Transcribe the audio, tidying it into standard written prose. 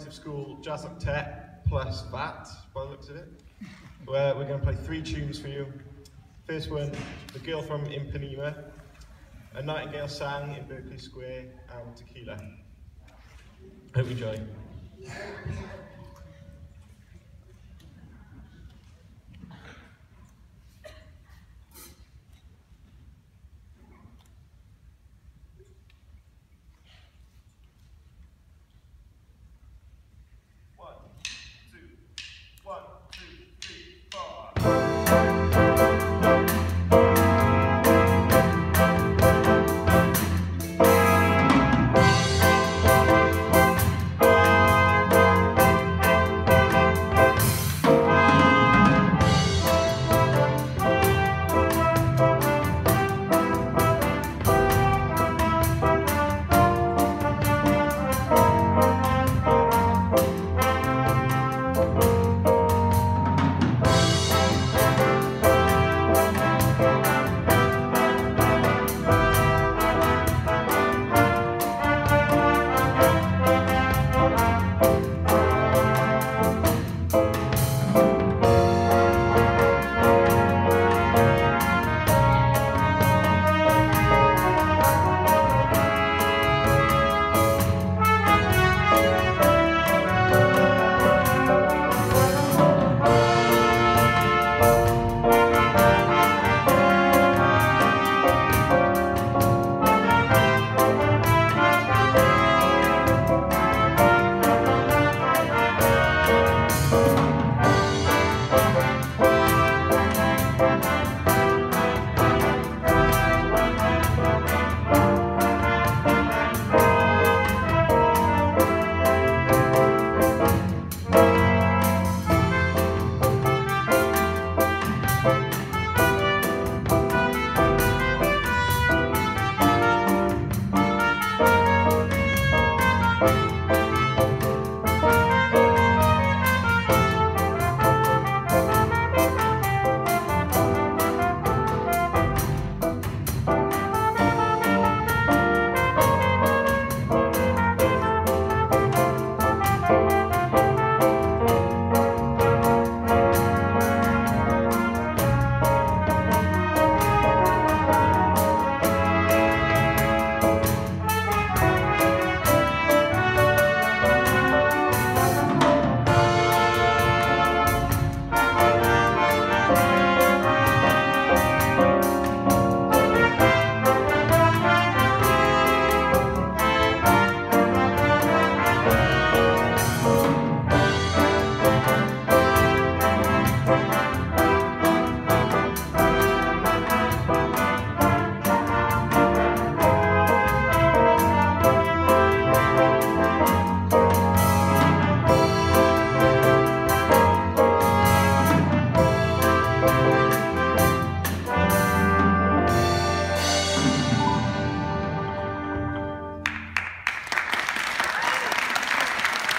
School Jazz Octet plus VAT, by the looks of it, where we're going to play 3 tunes for you. First one, The Girl from Ipanema, A Nightingale Sang in Berkeley Square, and Tequila. Hope you enjoy.